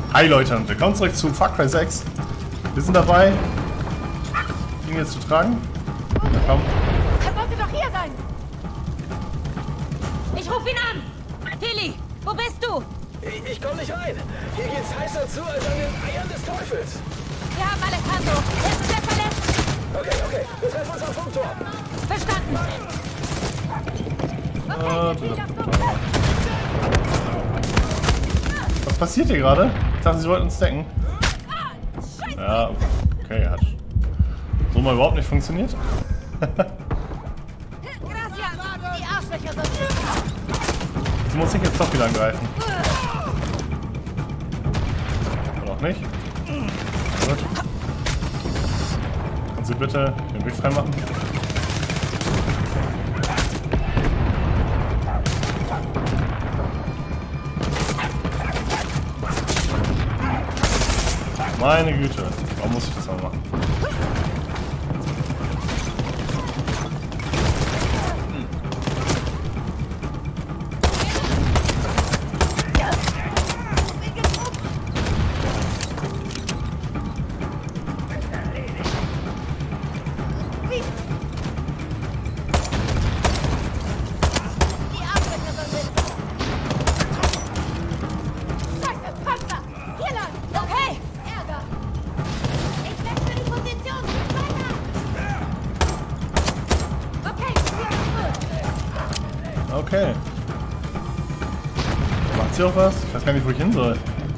Hi Leute und willkommen zurück zu Far Cry 6. Wir sind dabei, ihn jetzt zu tragen. Na komm. Er sollte doch hier sein. Ich rufe ihn an. Tilly, wo bist du? Ich komm nicht rein. Hier geht's heißer zu als an den Eiern des Teufels. Wir haben Alejandro. Ist er verletzt? Okay. Wir treffen uns am Funkturm. Verstanden. Was passiert hier gerade? Ich dachte, sie wollten uns decken. Ja, okay, hat so mal überhaupt nicht funktioniert. Die Arschlöcher sind... Sie muss sich jetzt doch wieder angreifen. Oder auch nicht. Gut. Kannst du bitte den Weg frei machen? Meine Güte, warum muss ich das auch machen? Okay. Macht sie auch was? Ich weiß gar nicht, wo ich hin soll.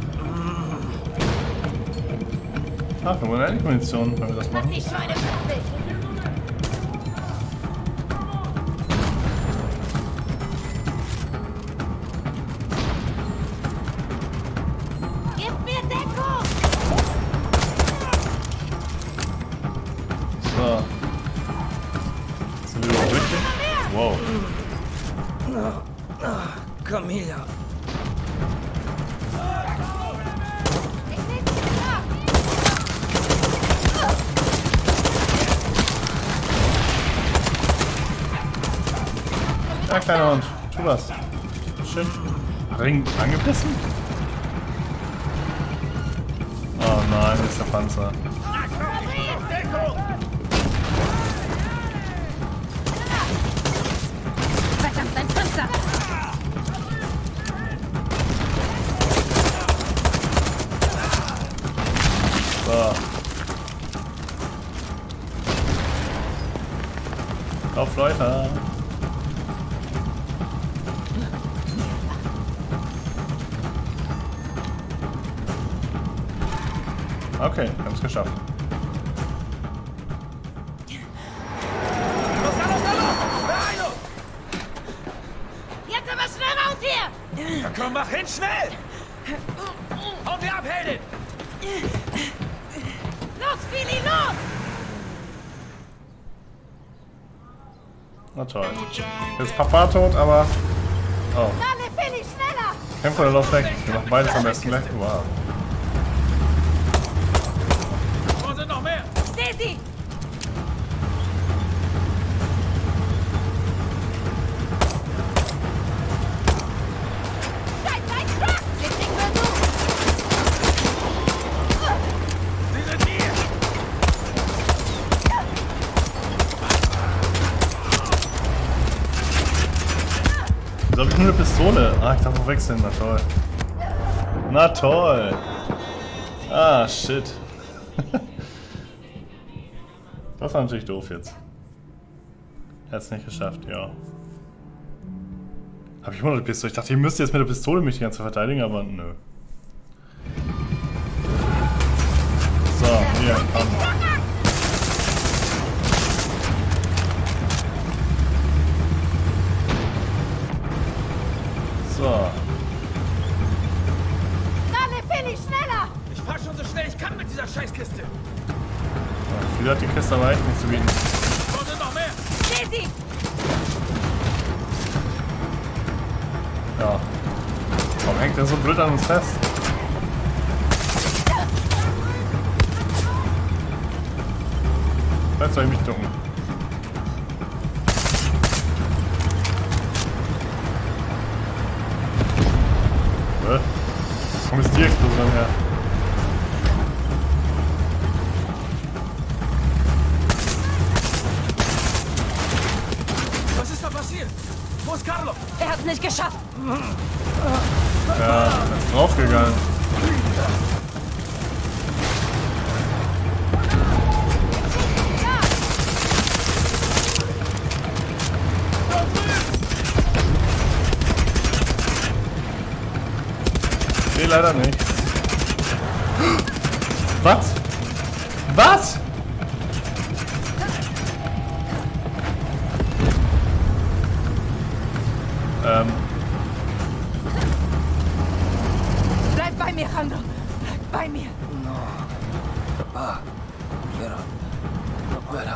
Ach, wir wollen eigentlich Munition, wenn wir das machen. Die Schweine fertig. Gib mir Deckung! So. Sind wir überhaupt richtig? Wow. Komm her. Ich seh sie klar. Ja, kleiner Hund. Tu was. Schön. Ring angebissen? Oh nein, das ist der Panzer. Verdammt, ein Panzer! So. Auf Leute. Okay, wir haben es geschafft. Jetzt aber schnell raus hier! Ja, komm, mach hin, schnell! Auf die Abheldin! Los, Fili, los! Na toll. Jetzt ist Papa tot, aber... Oh. Dale, Fili, schneller! Kämpfer oder Lauf weg. Wir machen beides am besten gleich. Wow. Wo sind noch mehr? Ich seh sie! Sie sind hier! Wieso habe ich nur eine Pistole? Ah, ich darf auch wechseln. Na toll. Na toll. Ah, shit. Das war natürlich doof jetzt. Er hat es nicht geschafft, ja. Habe ich immer noch eine Pistole? Ich dachte, ihr müsst jetzt mit der Pistole mich die ganze Zeit verteidigen, aber nö. So, hier, komm. So. Dale, Fili, schneller! Ich fahr schon so schnell ich kann mit dieser Scheißkiste! Viel hat die Kiste aber echt nicht zu bieten. Wo sind noch mehr? Ich seh sie! Ja. Warum hängt der so blöd an uns fest? Jetzt soll ich mich ducken. Wo ist die Explosion her? Was ist da passiert? Wo ist Carlo? Er hat es nicht geschafft. Ja, er ist draufgegangen. Nee, leider nicht. Was? Was? Bleib bei mir, Rando. Bleib bei mir. Papá, pero no puedo.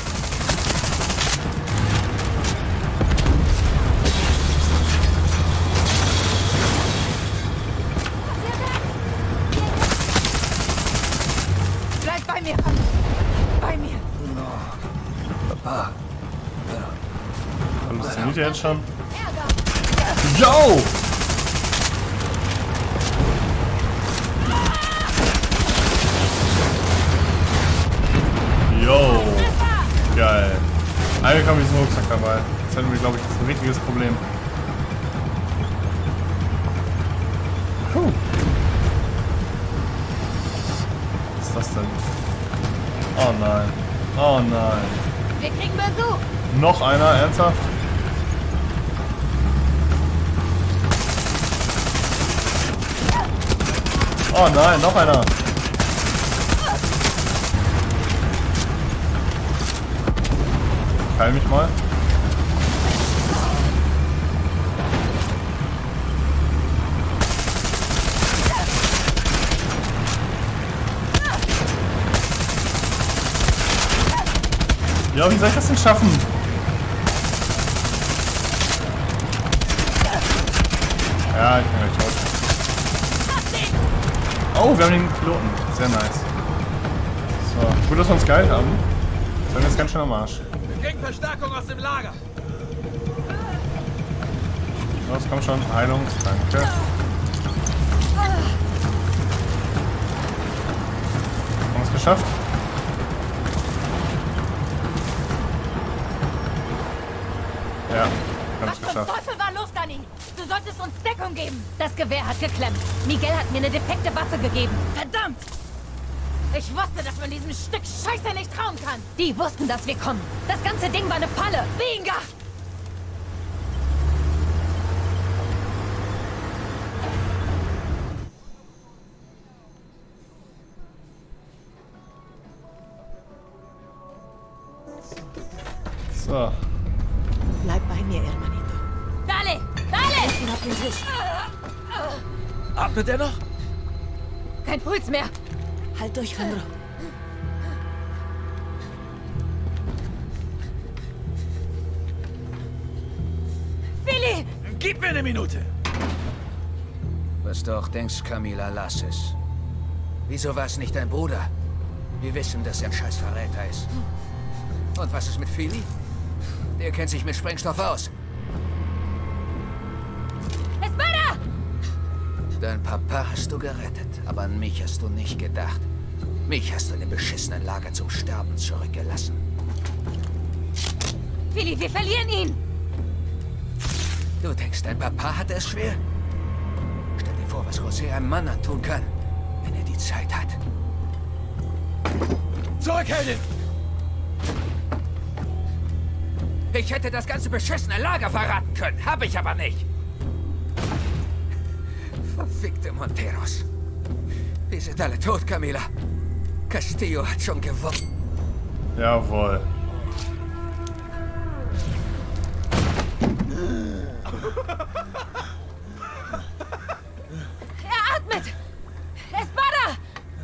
Bleib bei mir, Rando. Bei mir. Papá, pero Halluziniert ihr jetzt schon? Ärger. Yo! Yo! Geil. Eigentlich habe ich diesen Rucksack dabei. Jetzt hätten wir, glaube ich, ein richtiges Problem. Puh. Was ist das denn? Oh nein. Oh nein. Wir kriegen Besuch. Noch einer? Ernsthaft? Oh nein, noch einer. Heil mich mal. Ja, wie soll ich das denn schaffen? Ja, ich bin gleich tot. Oh, wir haben den Piloten. Sehr nice. So, gut, dass wir uns geheilt haben. Sind wir jetzt ganz schön am Arsch. wir kriegen Verstärkung aus dem Lager. Los, komm schon. Heilung. Danke. Haben wir es geschafft? Ja, wir haben Was es zum geschafft. Teufel war los, Dani? Du solltest uns Deckung geben. Das Gewehr hat geklemmt. Miguel hat mir eine defekte Waffe gegeben. Verdammt! Ich wusste, dass man diesem Stück Scheiße nicht trauen kann. Die wussten, dass wir kommen. Das ganze Ding war eine Falle. Binga! So. Bleib bei mir, Hermanito. Dale! Dale! Ich bin auf den Tisch. Atmet er noch? Kein Puls mehr. Halt durch, Randro. Willi! Gib mir eine Minute. Was du auch denkst, Camila, lass es. Wieso war es nicht dein Bruder? Wir wissen, dass er ein scheiß Verräter ist. Und was ist mit Philly? Der kennt sich mit Sprengstoff aus. Espada! Dein Papa hast du gerettet, aber an mich hast du nicht gedacht. Mich hast du in dem beschissenen Lager zum Sterben zurückgelassen. Willi, wir verlieren ihn! Du denkst, dein Papa hatte es schwer? Stell dir vor, was José einem Mann antun kann, wenn er die Zeit hat. Zurück, Heldin! Ich hätte das ganze beschissene Lager verraten können, hab ich aber nicht. Verfickte Monteros. Die sind alle tot, Camila. Castillo hat schon gewonnen. Jawohl. Er atmet! Espada!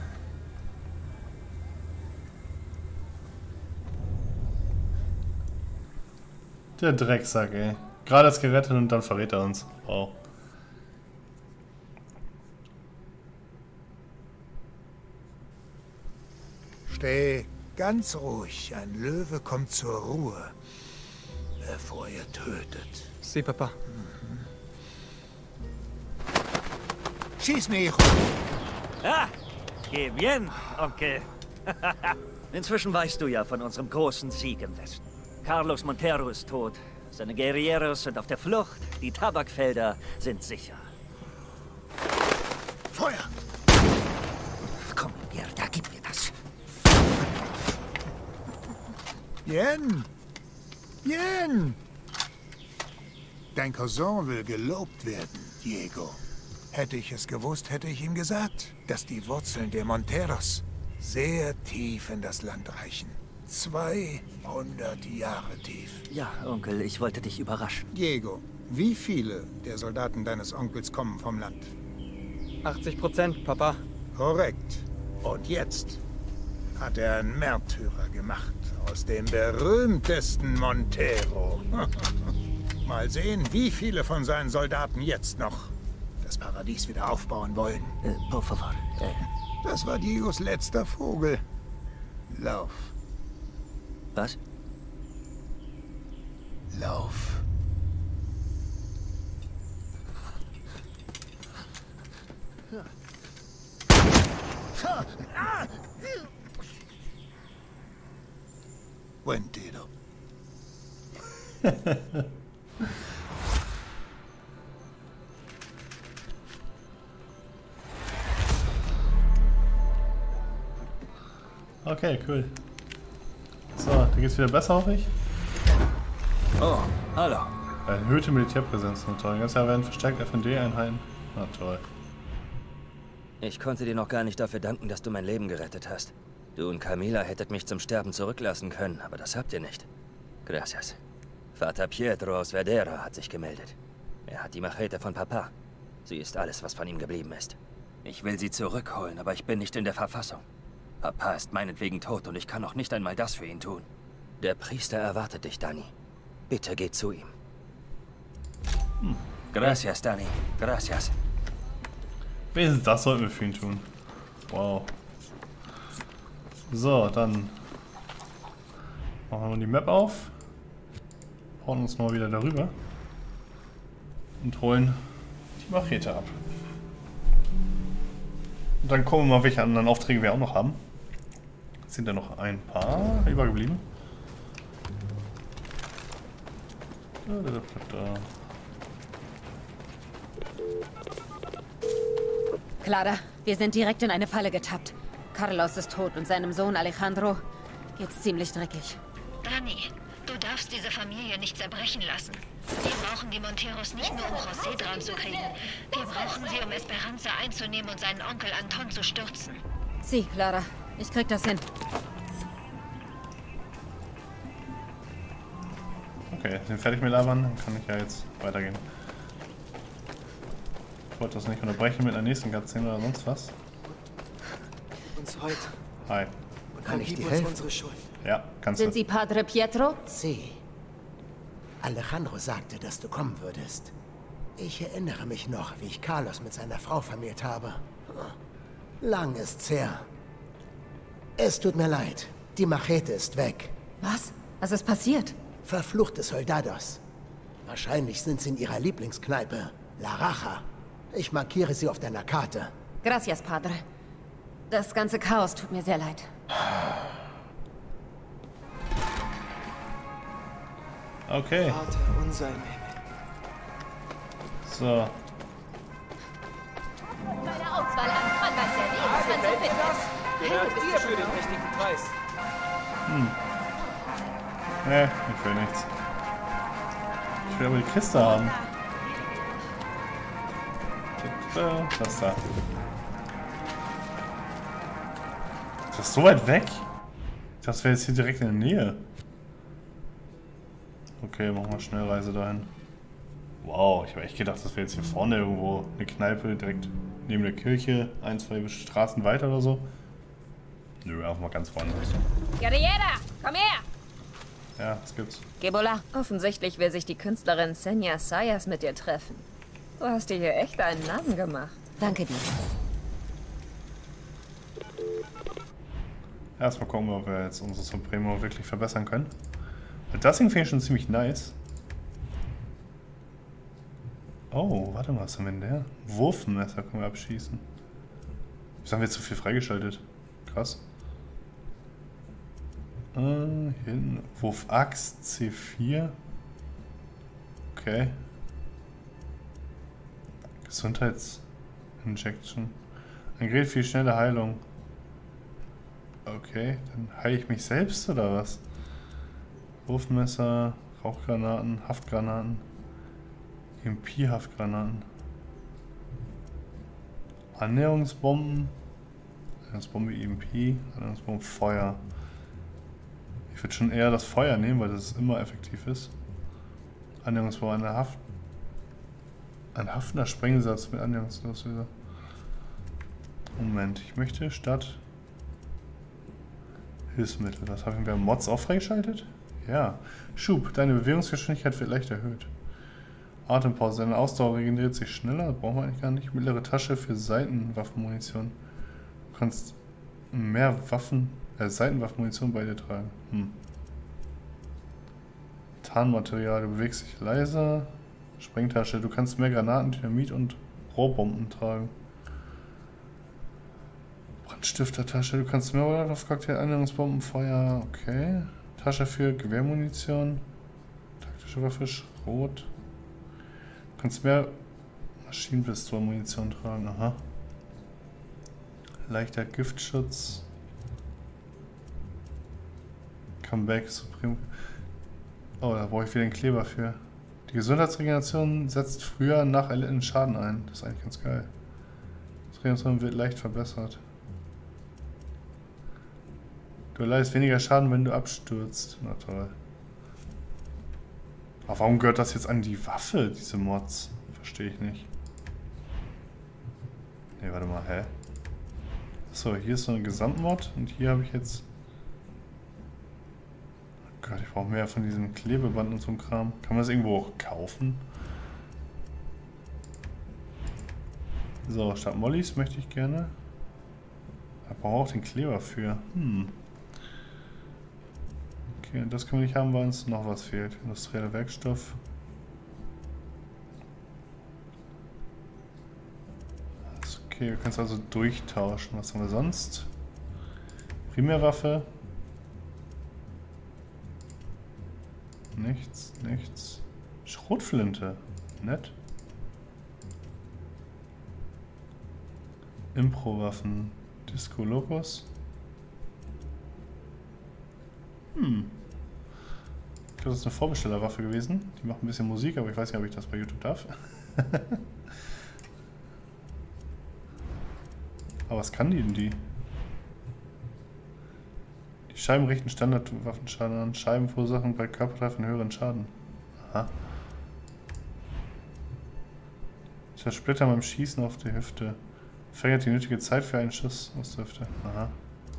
Der Drecksack, ey. Gerade ist gerettet und dann verrät er uns. Wow. Steh ganz ruhig. Ein Löwe kommt zur Ruhe, bevor er tötet. Sí, Papa. Schieß mir, hijo. Ah, qué bien, Onkel. Inzwischen weißt du ja von unserem großen Sieg im Westen. Carlos Montero ist tot. Seine Guerilleros sind auf der Flucht. Die Tabakfelder sind sicher. Feuer! Komm, Mierda, gib mir das. Bien! Bien! Dein Cousin will gelobt werden, Diego. Hätte ich es gewusst, hätte ich ihm gesagt, dass die Wurzeln der Monteros sehr tief in das Land reichen. 200 Jahre tief. Ja, Onkel, ich wollte dich überraschen. Diego, wie viele der Soldaten deines Onkels kommen vom Land? 80%, Papa. Korrekt. Und jetzt hat er einen Märtyrer gemacht aus dem berühmtesten Montero. Mal sehen, wie viele von seinen Soldaten jetzt noch das Paradies wieder aufbauen wollen. Por favor. Das war Diegos letzter Vogel. Lauf. Was? Lauf. Buen tiro. Okay, cool. So, da geht's wieder besser, hoffe ich. Oh, hallo. Erhöhte Militärpräsenz, na toll. Ganz Jahr werden verstärkt FND-Einheiten. Na toll. Ich konnte dir noch gar nicht dafür danken, dass du mein Leben gerettet hast. Du und Camila hättet mich zum Sterben zurücklassen können, aber das habt ihr nicht. Gracias. Vater Pietro aus Verdera hat sich gemeldet. Er hat die Machete von Papa. Sie ist alles, was von ihm geblieben ist. Ich will sie zurückholen, aber ich bin nicht in der Verfassung. Papa ist meinetwegen tot und ich kann auch nicht einmal das für ihn tun. Der Priester erwartet dich, Dani. Bitte geh zu ihm. Gracias, Dani. Gracias. Wenigstens das sollten wir für ihn tun. Wow. So, dann machen wir die Map auf. Hauen uns mal wieder darüber. Und holen die Machete ab. Und dann gucken wir mal, welche anderen Aufträge wir auch noch haben. Es sind ja noch ein paar übergeblieben. Clara, wir sind direkt in eine Falle getappt. Carlos ist tot und seinem Sohn Alejandro geht's ziemlich dreckig. Dani, du darfst diese Familie nicht zerbrechen lassen. Wir brauchen die Monteros nicht nur, um José dran zu kriegen. Wir brauchen sie, um Esperanza einzunehmen und seinen Onkel Anton zu stürzen. Sieh, Clara, ich krieg das hin. Okay, sind fertig mit Labern, dann kann ich ja jetzt weitergehen. Ich wollte das nicht unterbrechen mit einer nächsten Cutscene oder sonst was. Uns heute. Hi. Kann ich dir helfen? Unsere Schuld. Ja, kannst du. Sind Sie Padre Pietro? Sie. Alejandro sagte, dass du kommen würdest. Ich erinnere mich noch, wie ich Carlos mit seiner Frau vermählt habe. Lang ist's her. Es tut mir leid. Die Machete ist weg. Was? Was ist passiert? Verfluchte Soldados. Wahrscheinlich sind sie in ihrer Lieblingskneipe, La Raja. Ich markiere sie auf deiner Karte. Gracias, Padre. Das ganze Chaos tut mir sehr leid. Okay. Vater unser im Himmel. So. Meine Auswahl an. Man weiß ja nie, was man so findet. Gehört ihr für den richtigen Preis. Ne, ich will nichts. Ich will aber die Kiste haben. Das da. Ist das so weit weg? Das wäre jetzt hier direkt in der Nähe. Okay, machen wir Schnellreise dahin. Wow, ich habe echt gedacht, das wäre jetzt hier vorne irgendwo eine Kneipe, direkt neben der Kirche, 1, 2 Straßen weiter oder so. Nö, einfach mal ganz woanders. Guerriera, komm her! Ja, was gibt's? Gebola. Offensichtlich will sich die Künstlerin Senya Sayas mit dir treffen. Du hast dir hier echt einen Namen gemacht. Danke dir. Erstmal gucken, ob wir jetzt unsere Supremo wirklich verbessern können. Das Ding finde ich schon ziemlich nice. Oh, warte mal, was haben wir denn der? Wurfmesser können wir abschießen. Wieso haben wir zu viel freigeschaltet? Krass. Hier hinten. Wurfaxt C4. Okay. Gesundheitsinjection. Ein Gerät für schnelle Heilung. Okay, dann heile ich mich selbst oder was? Wurfmesser, Rauchgranaten, Haftgranaten, EMP-Haftgranaten. Annäherungsbomben. Annäherungsbombe EMP, Annäherungsbombe Feuer. Ich würde schon eher das Feuer nehmen, weil das immer effektiv ist. Annäherungsbombe, ein haftender Sprengsatz mit Annäherungsauslöser. Moment, ich möchte statt Hilfsmittel. Was haben wir? Mods auch freigeschaltet? Ja. Schub, deine Bewegungsgeschwindigkeit wird leicht erhöht. Atempause, deine Ausdauer regeneriert sich schneller. Das brauchen wir eigentlich gar nicht. Mittlere Tasche für Seitenwaffenmunition. Du kannst mehr Seitenwaffenmunition bei dir tragen. Tarnmaterial, du bewegst dich leiser. Sprengtasche, du kannst mehr Granaten, Dynamit und Rohrbomben tragen. Brandstiftertasche, du kannst mehr Molotov-Cocktail, Annäherungsbomben, Feuer, okay. Tasche für Gewehrmunition. Taktische Waffe, Schrot. Du kannst mehr Maschinenpistolmunition tragen, aha. Leichter Giftschutz. Comeback, Supreme. Oh, da brauche ich wieder den Kleber für. Die Gesundheitsregeneration setzt früher nach erlittenen Schaden ein. Das ist eigentlich ganz geil. Das Regeneration wird leicht verbessert. Du erleidest weniger Schaden, wenn du abstürzt. Na toll. Aber warum gehört das jetzt an die Waffe, diese Mods? Verstehe ich nicht. Ne, warte mal, hä? So, hier ist so eine Gesamtmod und hier habe ich jetzt... Oh Gott, ich brauche mehr von diesem Klebeband und so einem Kram. Kann man das irgendwo auch kaufen? So, statt Mollys möchte ich gerne... Da brauche ich auch den Kleber für. Okay, das können wir nicht haben, weil uns noch was fehlt. Industrieller Werkstoff. Alles okay, wir können es also durchtauschen. Was haben wir sonst? Primärwaffe. Nichts, nichts. Schrotflinte. Nett. Impro-Waffen. Disco Locus. Ich glaube, das ist eine Vorbestellerwaffe gewesen. Die macht ein bisschen Musik, aber ich weiß nicht, ob ich das bei YouTube darf. Aber was kann die denn, die? Die Scheiben richten Standardwaffenschaden an. Scheiben verursachen bei Körpertreffen höheren Schaden. Aha. Ich zersplitter beim Schießen auf die Hüfte. Verringert die nötige Zeit für einen Schuss aus der Hüfte. Aha.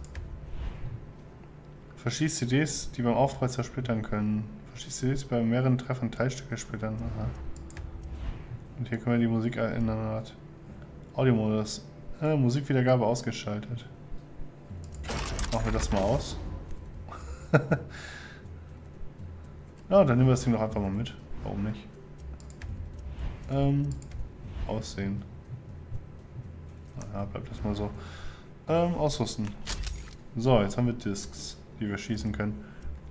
Verschießt CDs, die beim Aufprall zersplittern können. Verschießt CDs, die bei mehreren Treffern Teilstücke splittern. Aha. Und hier können wir die Musik ändern. Audiomodus. Musikwiedergabe ausgeschaltet. Machen wir das mal aus. Ja, dann nehmen wir das Ding doch einfach mal mit. Warum nicht? Aussehen. Ja, bleibt das mal so. Ausrüsten. So, jetzt haben wir Discs, die wir schießen können.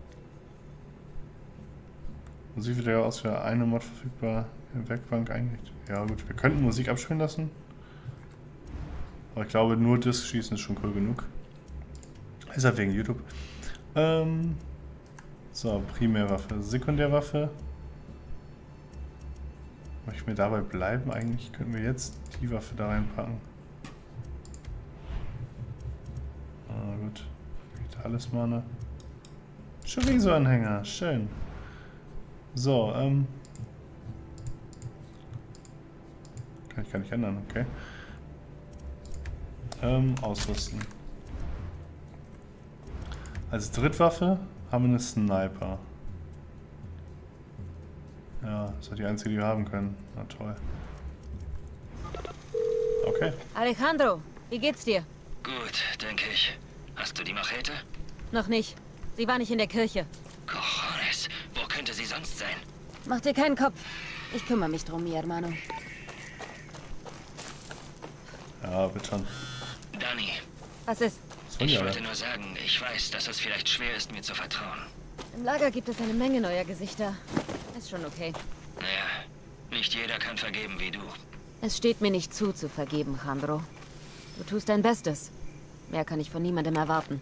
Musik wird ja aus für eine Mod verfügbar. Werkbank eingerichtet. Ja gut, wir könnten Musik abspielen lassen. Aber ich glaube, nur Discs schießen ist schon cool genug. Ist halt wegen YouTube. So, Primärwaffe. Sekundärwaffe. Möchte ich mir dabei bleiben? Eigentlich könnten wir jetzt die Waffe da reinpacken. Ah, gut. Talismane. Chorizo-Anhänger. Schön. So, kann ich gar nicht ändern, okay. Ausrüsten. Als Drittwaffe haben wir eine Sniper. Ja, das ist die einzige, die wir haben können. Na toll. Okay. Alejandro, wie geht's dir? Gut, denke ich. Hast du die Machete? Noch nicht. Sie war nicht in der Kirche. Cojones, wo könnte sie sonst sein? Mach dir keinen Kopf. Ich kümmere mich drum, mi hermano. Ja, wird schon. Dani, Was ist? ich wollte nur sagen, ich weiß, dass es vielleicht schwer ist, mir zu vertrauen. Im Lager gibt es eine Menge neuer Gesichter. Ist schon okay. Naja, nicht jeder kann vergeben wie du. Es steht mir nicht zu vergeben, Jandro. Du tust dein Bestes. Mehr kann ich von niemandem erwarten.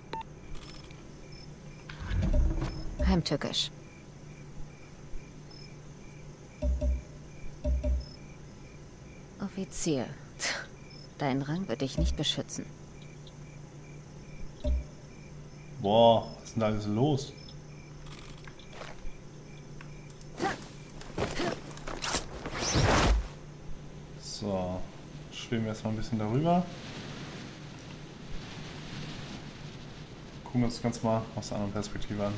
Heimtückisch. Offizier. Dein Rang wird dich nicht beschützen. Boah, was ist denn da alles los? So, schwimmen wir erstmal ein bisschen darüber. Gucken wir uns das Ganze mal aus einer anderen Perspektive an.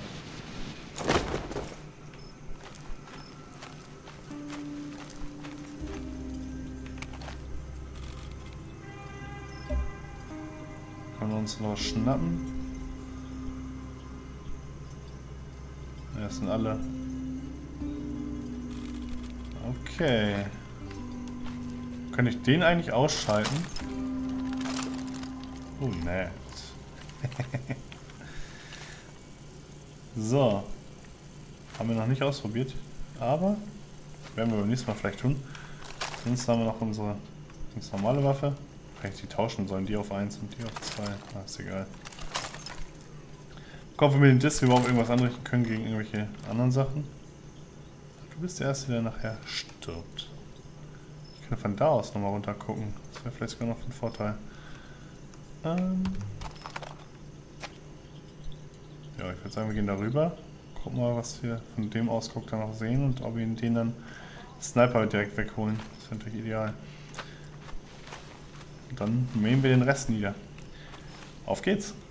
Können wir uns noch was schnappen? Ja, das sind alle. Okay. Kann ich den eigentlich ausschalten? Oh, nett. So. Haben wir noch nicht ausprobiert. Aber werden wir beim nächsten Mal vielleicht tun. Sonst haben wir noch unsere ganz normale Waffe. Vielleicht die tauschen sollen. Die auf 1 und die auf 2. Ah, ist egal. Kommen wir mit dem Disc überhaupt irgendwas anrichten können gegen irgendwelche anderen Sachen. Du bist der Erste, der nachher stirbt. Ich kann von da aus nochmal runter gucken. Das wäre vielleicht sogar noch ein Vorteil. Ja, ich würde sagen, wir gehen darüber. Gucken mal, was wir von dem Ausguck dann noch sehen und ob wir den dann Sniper direkt wegholen. Das wäre natürlich ideal. Und dann mähen wir den Rest nieder. Auf geht's!